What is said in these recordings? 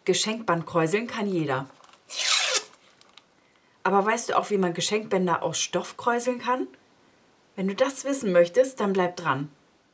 Geschenkband kräuseln kann jeder. Aber weißt du auch, wie man Geschenkbänder aus Stoff kräuseln kann? Wenn du das wissen möchtest, dann bleib dran.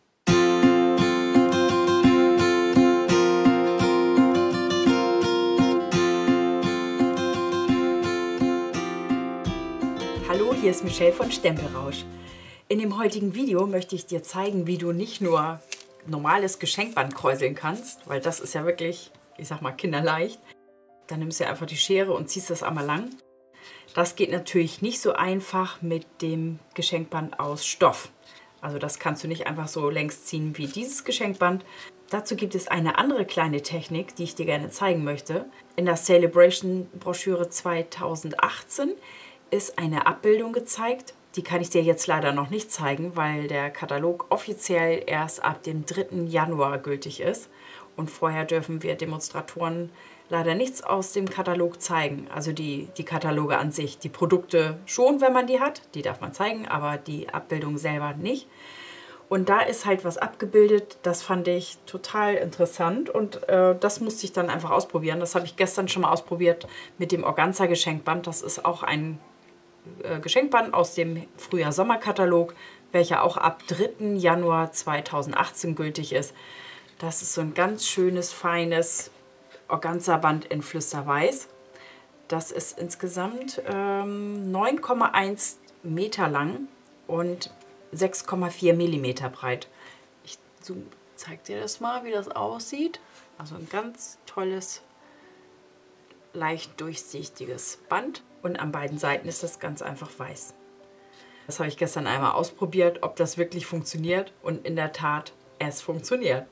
Hallo, hier ist Michelle von Stempelrausch. In dem heutigen Video möchte ich dir zeigen, wie du nicht nur normales Geschenkband kräuseln kannst, weil das ist ja wirklich, ich sag mal, kinderleicht. Dann nimmst du einfach die Schere und ziehst das einmal lang. Das geht natürlich nicht so einfach mit dem Geschenkband aus Stoff. Also das kannst du nicht einfach so längs ziehen wie dieses Geschenkband. Dazu gibt es eine andere kleine Technik, die ich dir gerne zeigen möchte. In der Celebration-Broschüre 2018 ist eine Abbildung gezeigt. Die kann ich dir jetzt leider noch nicht zeigen, weil der Katalog offiziell erst ab dem 3. Januar gültig ist. Und vorher dürfen wir Demonstratoren leider nichts aus dem Katalog zeigen. Also die Kataloge an sich. Die Produkte schon, wenn man die hat. Die darf man zeigen, aber die Abbildung selber nicht. Und da ist halt was abgebildet. Das fand ich total interessant. Und das musste ich dann einfach ausprobieren. Das habe ich gestern schon mal ausprobiert mit dem Organza-Geschenkband. Das ist auch ein Geschenkband aus dem Frühjahr-Sommer-Katalog, welcher auch ab 3. Januar 2018 gültig ist. Das ist so ein ganz schönes, feines Organza-Band in Flüsterweiß. Das ist insgesamt 9,1 Meter lang und 6,4 Millimeter breit. Ich zeige dir das mal, wie das aussieht. Also ein ganz tolles, leicht durchsichtiges Band. Und an beiden Seiten ist das ganz einfach weiß. Das habe ich gestern einmal ausprobiert, ob das wirklich funktioniert. Und in der Tat, es funktioniert.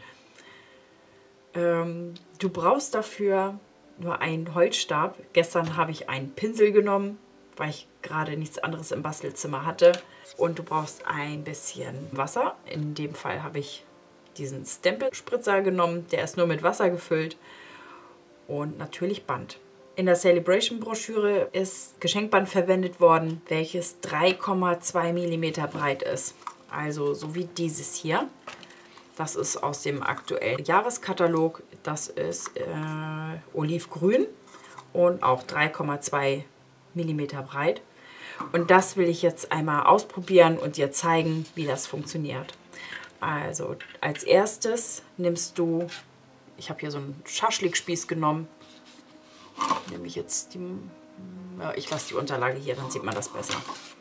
Du brauchst dafür nur einen Holzstab. Gestern habe ich einen Pinsel genommen, weil ich gerade nichts anderes im Bastelzimmer hatte. Und du brauchst ein bisschen Wasser. In dem Fall habe ich diesen Stempelspritzer genommen. Der ist nur mit Wasser gefüllt. Und natürlich Band. In der Celebration-Broschüre ist Geschenkband verwendet worden, welches 3,2 mm breit ist. Also so wie dieses hier. Das ist aus dem aktuellen Jahreskatalog. Das ist olivgrün und auch 3,2 mm breit. Und das will ich jetzt einmal ausprobieren und dir zeigen, wie das funktioniert. Also als erstes nimmst du, ich habe hier so einen Schaschlikspieß genommen. Nehme ich jetzt die, ja, ich lasse die Unterlage hier, dann sieht man das besser.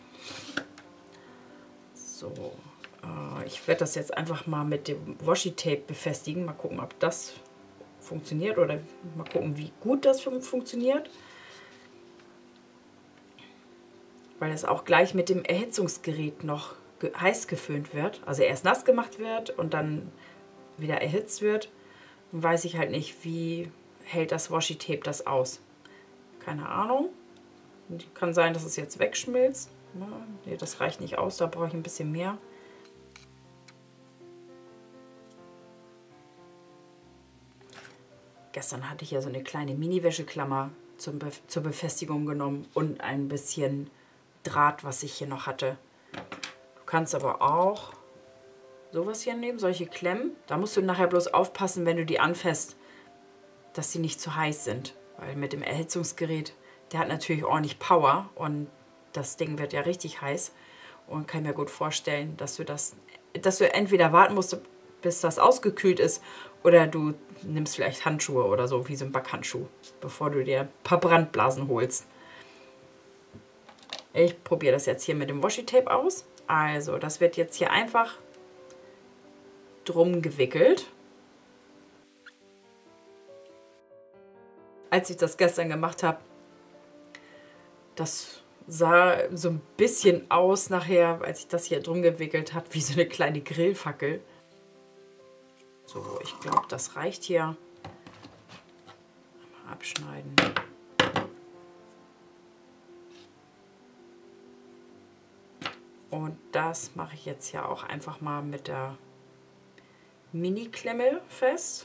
So, ich werde das jetzt einfach mal mit dem Washi-Tape befestigen. Mal gucken, ob das funktioniert oder mal gucken, wie gut das funktioniert. Weil es auch gleich mit dem Erhitzungsgerät noch heiß geföhnt wird. Also erst nass gemacht wird und dann wieder erhitzt wird. Dann weiß ich halt nicht, wie hält das Washi-Tape das aus. Keine Ahnung. Kann sein, dass es jetzt wegschmilzt. Nee, das reicht nicht aus, da brauche ich ein bisschen mehr. Gestern hatte ich ja so eine kleine Mini-Wäscheklammer zur Befestigung genommen und ein bisschen Draht, was ich hier noch hatte. Du kannst aber auch sowas hier nehmen, solche Klemmen. Da musst du nachher bloß aufpassen, wenn du die anfasst, dass sie nicht zu heiß sind. Weil mit dem Erhitzungsgerät, der hat natürlich ordentlich Power und das Ding wird ja richtig heiß. Und kann mir gut vorstellen, dass du entweder warten musst, bis das ausgekühlt ist, oder du nimmst vielleicht Handschuhe oder so, wie so ein Backhandschuh, bevor du dir ein paar Brandblasen holst. Ich probiere das jetzt hier mit dem Washi-Tape aus. Also, das wird jetzt hier einfach drum gewickelt. Als ich das gestern gemacht habe, das sah so ein bisschen aus nachher, als ich das hier drum gewickelt habe, wie so eine kleine Grillfackel. So, ich glaube, das reicht hier. Mal abschneiden. Und das mache ich jetzt ja auch einfach mal mit der Mini-Klemme fest.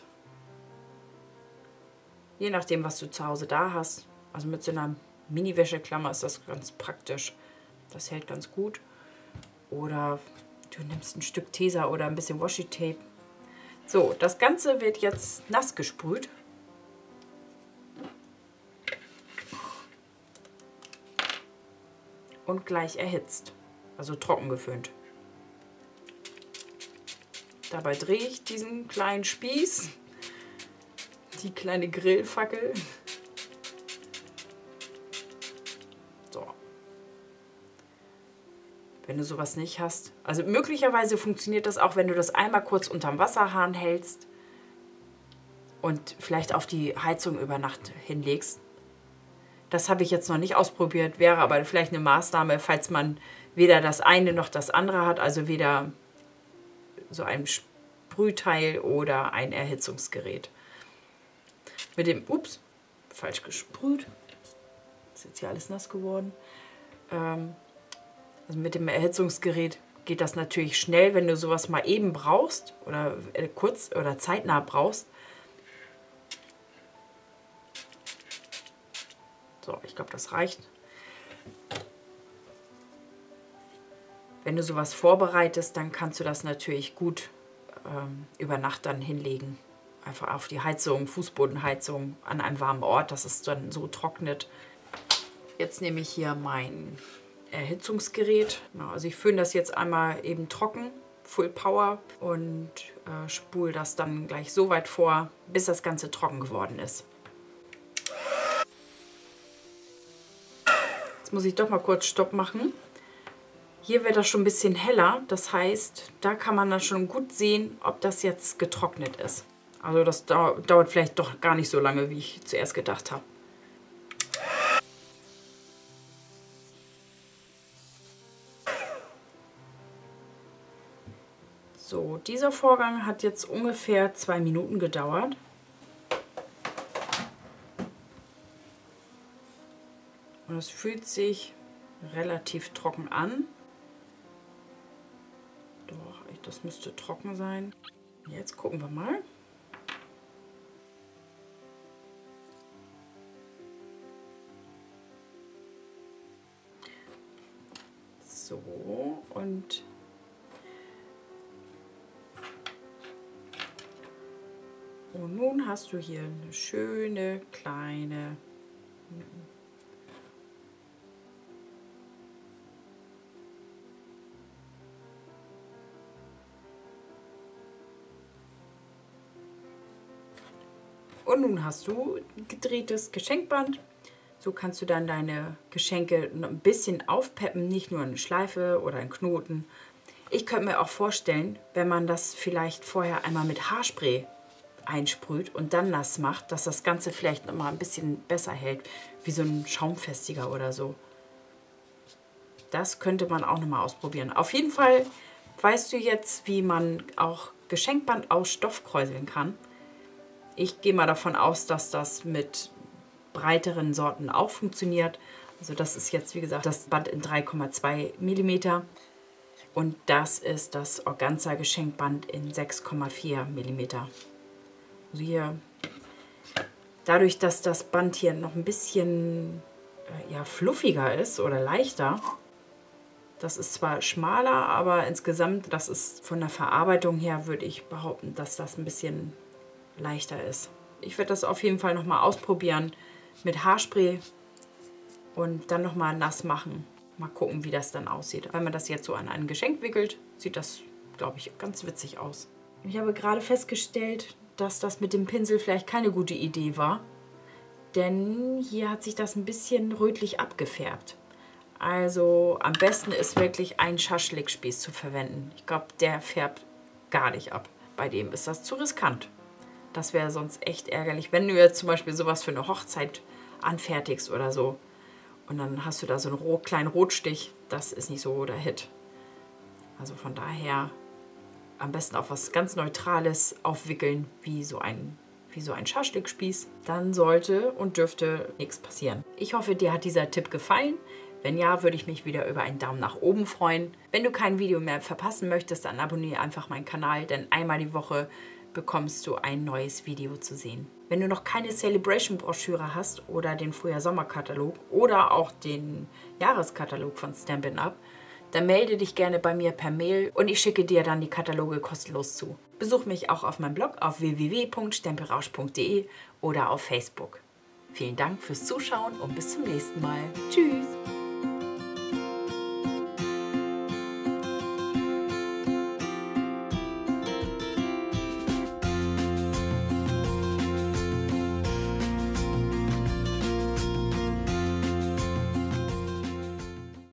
Je nachdem, was du zu Hause da hast. Also mit so einer Mini-Wäscheklammer ist das ganz praktisch. Das hält ganz gut. Oder du nimmst ein Stück Tesa oder ein bisschen Washi-Tape. So, das Ganze wird jetzt nass gesprüht. und gleich erhitzt, also trocken geföhnt. Dabei drehe ich diesen kleinen Spieß, die kleine Grillfackel. So. Wenn du sowas nicht hast. Also möglicherweise funktioniert das auch, wenn du das einmal kurz unterm Wasserhahn hältst und vielleicht auf die Heizung über Nacht hinlegst. Das habe ich jetzt noch nicht ausprobiert, wäre aber vielleicht eine Maßnahme, falls man weder das eine noch das andere hat, also weder so ein Sprühteil oder ein Erhitzungsgerät. Mit dem, ups, falsch gesprüht, ist jetzt hier alles nass geworden. Also mit dem Erhitzungsgerät geht das natürlich schnell, wenn du sowas mal eben brauchst oder kurz oder zeitnah brauchst. So, ich glaube, das reicht. Wenn du sowas vorbereitest, dann kannst du das natürlich gut über Nacht dann hinlegen. Einfach auf die Heizung, Fußbodenheizung an einem warmen Ort, dass es dann so trocknet. Jetzt nehme ich hier mein Erhitzungsgerät. Also ich föhne das jetzt einmal eben trocken, Full Power, und spule das dann gleich so weit vor, bis das Ganze trocken geworden ist. Jetzt muss ich doch mal kurz Stopp machen. Hier wird das schon ein bisschen heller, das heißt, da kann man dann schon gut sehen, ob das jetzt getrocknet ist. Also das dauert vielleicht doch gar nicht so lange, wie ich zuerst gedacht habe. So, dieser Vorgang hat jetzt ungefähr 2 Minuten gedauert. Und es fühlt sich relativ trocken an. Doch, das müsste trocken sein. Jetzt gucken wir mal. So, und nun hast du hier eine schöne kleine Und nun hast du gedrehtes Geschenkband. So kannst du dann deine Geschenke ein bisschen aufpeppen, nicht nur eine Schleife oder einen Knoten. Ich könnte mir auch vorstellen, wenn man das vielleicht vorher einmal mit Haarspray einsprüht und dann nass macht, dass das Ganze vielleicht noch mal ein bisschen besser hält, wie so ein Schaumfestiger oder so. Das könnte man auch noch mal ausprobieren. Auf jeden Fall weißt du jetzt, wie man auch Geschenkband aus Stoff kräuseln kann. Ich gehe mal davon aus, dass das mit breiteren Sorten auch funktioniert. Also das ist jetzt, wie gesagt, das Band in 3,2 mm. Und das ist das Organza Geschenkband in 6,4 mm. Also hier, dadurch, dass das Band hier noch ein bisschen fluffiger ist oder leichter, das ist zwar schmaler, aber insgesamt, das ist von der Verarbeitung her, würde ich behaupten, dass das ein bisschen leichter ist. Ich werde das auf jeden Fall nochmal ausprobieren mit Haarspray und dann nochmal nass machen. Mal gucken, wie das dann aussieht. Wenn man das jetzt so an ein Geschenk wickelt, sieht das, glaube ich, ganz witzig aus. Ich habe gerade festgestellt, dass das mit dem Pinsel vielleicht keine gute Idee war, denn hier hat sich das ein bisschen rötlich abgefärbt. Also am besten ist wirklich ein Schaschlikspieß zu verwenden. Ich glaube, der färbt gar nicht ab. Bei dem ist das zu riskant. Das wäre sonst echt ärgerlich, wenn du jetzt zum Beispiel sowas für eine Hochzeit anfertigst oder so. Und dann hast du da so einen kleinen Rotstich. Das ist nicht so der Hit. Also von daher am besten auf was ganz Neutrales aufwickeln, wie so ein Schaschlikspieß. Dann sollte und dürfte nichts passieren. Ich hoffe, dir hat dieser Tipp gefallen. Wenn ja, würde ich mich wieder über einen Daumen nach oben freuen. Wenn du kein Video mehr verpassen möchtest, dann abonniere einfach meinen Kanal, denn einmal die Woche bekommst du ein neues Video zu sehen. Wenn du noch keine Celebration-Broschüre hast oder den Frühjahr-Sommer-Katalog oder auch den Jahreskatalog von Stampin' Up, dann melde dich gerne bei mir per Mail und ich schicke dir dann die Kataloge kostenlos zu. Besuch mich auch auf meinem Blog auf www.stempelrausch.de oder auf Facebook. Vielen Dank fürs Zuschauen und bis zum nächsten Mal. Tschüss!